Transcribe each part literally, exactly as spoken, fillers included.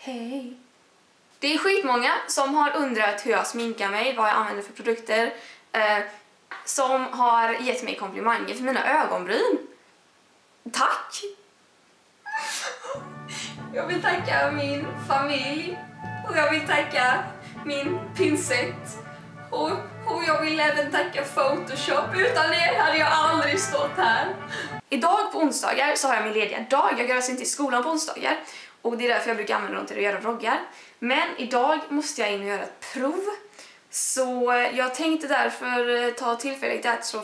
Hej. Det är skitmånga som har undrat hur jag sminkar mig, vad jag använder för produkter. Eh, som har gett mig komplimanger för mina ögonbryn. Tack! Jag vill tacka min familj. Och jag vill tacka min pinsett. Och, och jag vill även tacka Photoshop. Utan det hade jag aldrig stått här. Idag på onsdagar så har jag min lediga dag. Jag går alltså inte i skolan på onsdagar. Och det är därför jag brukar använda dem till att göra vloggar. Men idag måste jag in och göra ett prov. Så jag tänkte därför ta tillfället i akt slå...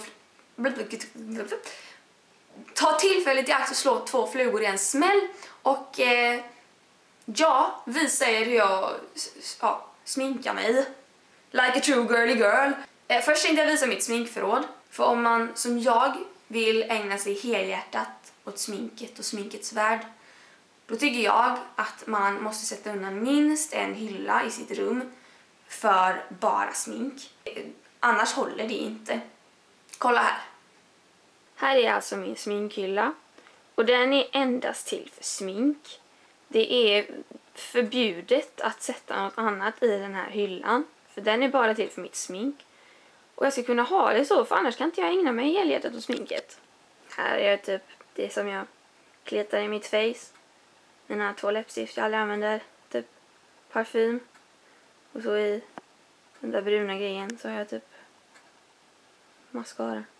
Ta tillfället i akt och slå två flugor i en smäll. Och eh, ja, visa er hur jag ja, sminkar mig. Like a true girly girl. Eh, först tänkte jag visa mitt sminkförråd. För om man som jag vill ägna sig helhjärtat åt sminket och sminkets värld, då tycker jag att man måste sätta undan minst en hylla i sitt rum för bara smink. Annars håller det inte. Kolla här. Här är alltså min sminkhylla. Och den är endast till för smink. Det är förbjudet att sätta något annat i den här hyllan. För den är bara till för mitt smink. Och jag ska kunna ha det så, för annars kan inte jag ägna mig helhjärtat åt sminket. Här är typ det som jag kletar i mitt face. Mina två läppstift jag aldrig använder. Typ parfym. Och så i den där bruna grejen så har jag typ mascara.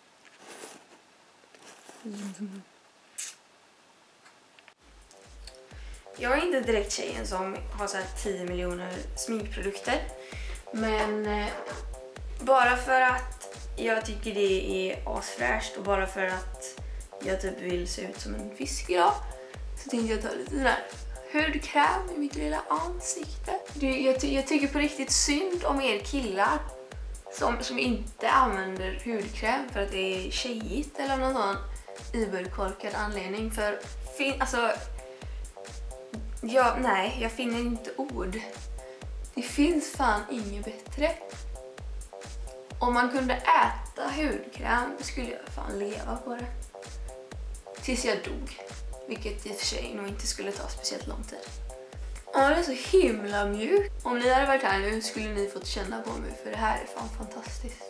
Jag är inte direkt tjejen som har så här tio miljoner sminkprodukter. Men eh, bara för att jag tycker det är asfräscht och bara för att jag typ vill se ut som en fisk idag, så tänkte jag ta lite sån här hudkräm i mitt lilla ansikte. Det, jag, ty jag tycker på riktigt synd om er killar som, som inte använder hudkräm för att det är tjejigt eller någon sån iberkorkad anledning. För fin alltså, ja, nej, jag finner inte ord. Det finns fan inget bättre. Om man kunde äta hudkräm skulle jag fan leva på det. Tills jag dog. Vilket i och för sig nog inte skulle ta speciellt lång tid. Ja, det är så himla mjuk. Om ni hade varit här nu skulle ni fått känna på mig, för det här är fan fantastiskt.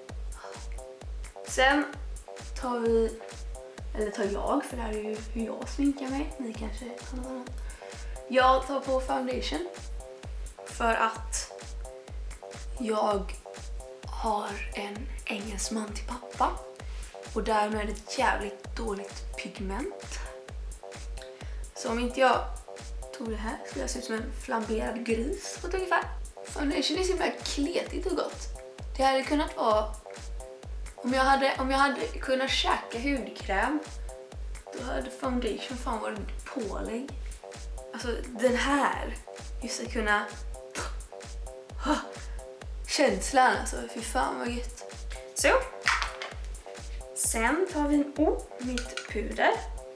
Sen tar vi, eller tar jag, för det här är ju hur jag sminkar mig. Ni kanske tar någon annan. Jag tar på foundation. För att jag har en engelsman till pappa. Och därmed ett jävligt dåligt pigment. Så om inte jag tog det här skulle jag se ut som en flamberad gris på ett ungefär. Foundation är så himla kletigt och gott. Det hade kunnat vara... Om jag hade, om jag hade kunnat käka hudkräm, då hade foundation fan varit pålägg. Alltså den här, just att kunna... Känslan alltså, fy fan vad gött. Så. Sen tar vi en oh, mitt puder.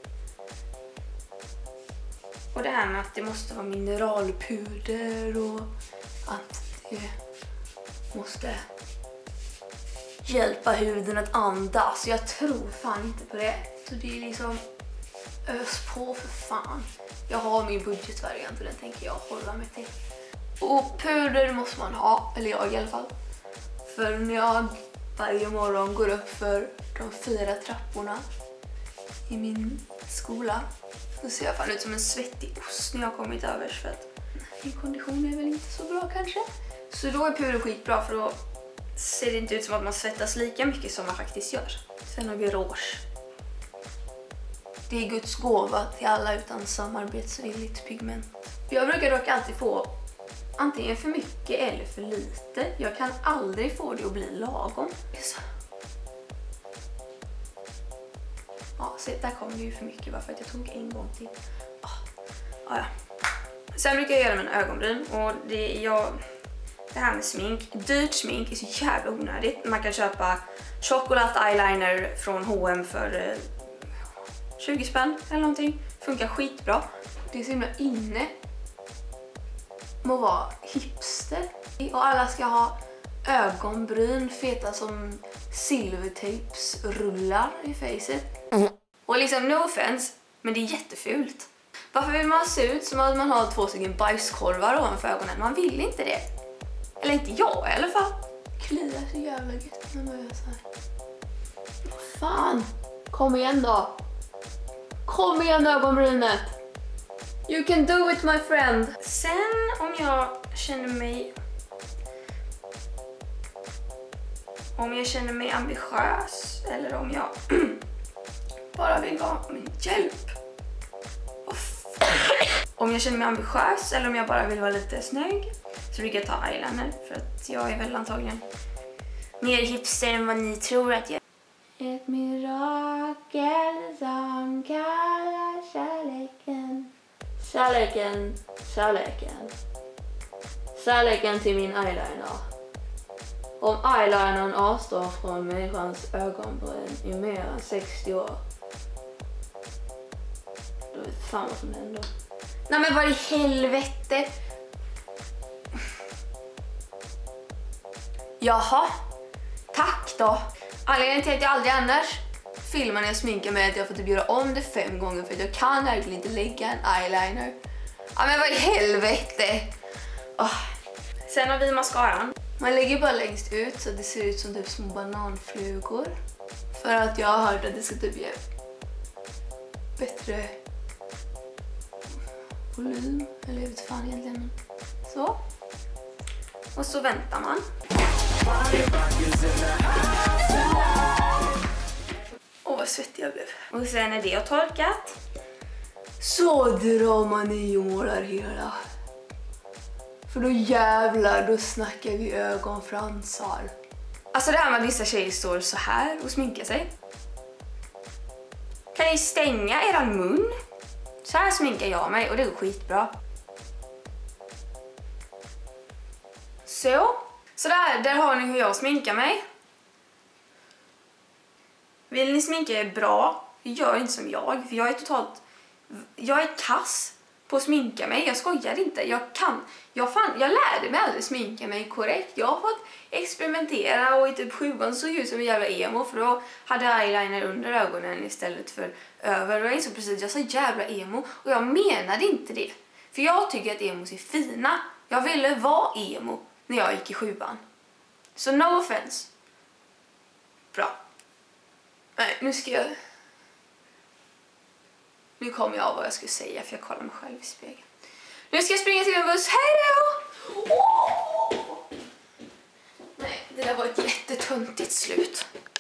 Och det här med att det måste vara mineralpuder och att det måste hjälpa huden att andas. Jag tror fan inte på det. Så det är liksom ös på för fan. Jag har min budgetvariant och den tänker jag hålla mig till. Och puder måste man ha, eller jag i alla fall. För när jag varje morgon går upp för de fyra trapporna i min skola, så ser jag fan ut som en svettig ost när jag har kommit över, för att min kondition är väl inte så bra kanske. Så då är puder skitbra, för då ser det inte ut som att man svettas lika mycket som man faktiskt gör. Sen har vi rouge. Det är Guds gåva till alla utan samarbetsvilligt pigment. Jag brukar dock alltid få antingen för mycket eller för lite. Jag kan aldrig få det att bli lagom. Så. Ja, så där kom det ju för mycket bara för att jag tog en gång till. Ah, ah, ja. Sen brukar jag göra mina ögonbryn. Och det, jag, det här med smink. Dyrt smink är så jävla onödigt. Man kan köpa chocolate eyeliner från H och M för eh, tjugo spänn eller någonting. Funkar skitbra. Det är så himla inne må vara hipster. Och alla ska ha ögonbryn feta som silvertejpsrullar i facet. Och liksom no offense, men det är jättefult. Varför vill man se ut som att man har två stycken bajskorvar ovanför ögonen? Man vill inte det. Eller inte jag i alla fall. Kliar så jävla gött när man gör så här. Fan, kom igen då. Kom igen ögonbrynet. You can do it my friend. Sen om jag känner mig... Om jag känner mig ambitiös eller om jag bara vill ha min hjälp. Om jag känner mig ambitiös eller om jag bara vill vara lite snygg så brukar jag ta eyeliner för att jag är väl antagligen mer hipster än vad ni tror att jag är. Ett mirakel som kallar kärleken. Kärleken, kärleken. Kärleken till min eyeliner. Om eyelinern avstår från människans ögonbryn i mer än sextio år. Då vet fan vad som händer. Nej men vad i helvete. Jaha. Tack då. Anledningen till att jag aldrig annars filmar när jag sminkar mig är att jag får typ göra om det fem gånger för att jag kan verkligen inte lägga en eyeliner. Ja men vad i helvete. Oh. Sen har vi mascaran. Man lägger bara längst ut så det ser ut som typ små bananflugor. För att jag har hört att det ska typ ge bättre volym. Eller jag vet fan egentligen. Så. Och så väntar man. Åh vad svettig jag blev. Och sen när det har torkat så drar man i och målar hela. För då jävlar, då snackar vi ögonfransar. Alltså det här med att vissa tjejer står så här och sminkar sig. Kan ni stänga eran mun? Så här sminkar jag mig och det går skitbra. Så. Så där, där har ni hur jag sminkar mig. Vill ni sminka er bra? Gör inte som jag. För jag är totalt... Jag är kass på att sminka mig. Jag skojar inte. Jag kan... Jag, fan, jag lärde mig aldrig sminka mig korrekt. Jag har fått experimentera och i typ sjuan såg ut som en jävla emo. För då hade jag eyeliner under ögonen istället för över. Och jag insåg precis att jag sa jävla emo. Och jag menade inte det. För jag tycker att emos är fina. Jag ville vara emo när jag gick i sjuan. Så no offense. Bra. Nej, nu ska jag... Nu kommer jag av vad jag skulle säga för jag kollar mig själv i spegeln. Nu ska jag springa till en buss. Hej då! Oh! Nej, det där var ett jättetöntigt slut.